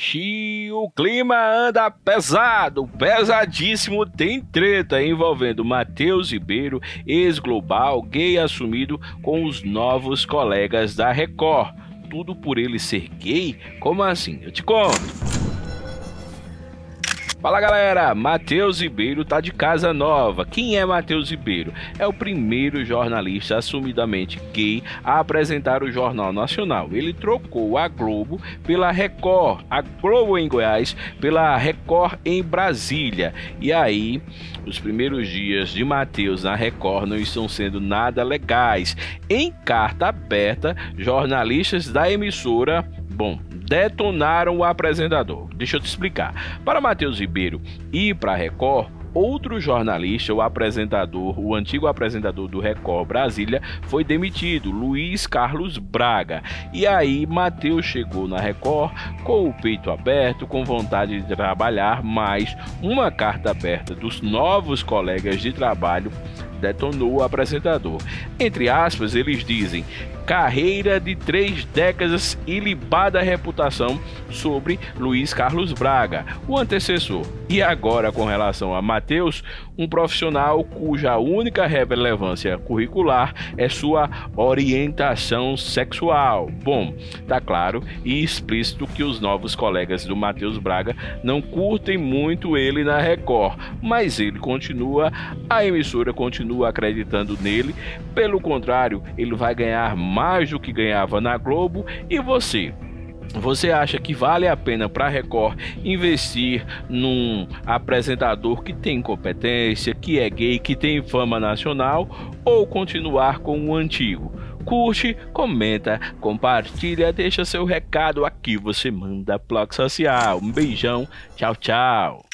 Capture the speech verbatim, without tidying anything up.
Xiii, o clima anda pesado, pesadíssimo. Tem treta envolvendo Matheus Ribeiro, ex-global, gay assumido, com os novos colegas da Record. Tudo por ele ser gay? Como assim? Eu te conto. Fala galera, Matheus Ribeiro tá de casa nova. Quem é Matheus Ribeiro? É o primeiro jornalista assumidamente gay a apresentar o Jornal Nacional. Ele trocou a Globo pela Record, a Globo em Goiás pela Record em Brasília. E aí, os primeiros dias de Matheus na Record não estão sendo nada legais. Em carta aberta, jornalistas da emissora, bom, detonaram o apresentador. Deixa eu te explicar. Para Matheus Ribeiro ir para a Record, outro jornalista, o apresentador, o antigo apresentador do Record Brasília, foi demitido, Luiz Carlos Braga. E aí Matheus chegou na Record com o peito aberto, com vontade de trabalhar, mas uma carta aberta dos novos colegas de trabalho detonou o apresentador. Entre aspas, eles dizem: carreira de três décadas e libada reputação sobre Luiz Carlos Braga, o antecessor. E agora, com relação a Matheus, um profissional cuja única relevância curricular é sua orientação sexual. Bom, tá claro e explícito que os novos colegas do Matheus Braga não curtem muito ele na Record, mas ele continua, a emissora continua acreditando nele. Pelo contrário, ele vai ganhar mais do que ganhava na Globo. E você? Você acha que vale a pena para a Record investir num apresentador que tem competência, que é gay, que tem fama nacional, ou continuar com o antigo? Curte, comenta, compartilha, deixa seu recado aqui, você manda blog social. Um beijão, tchau, tchau.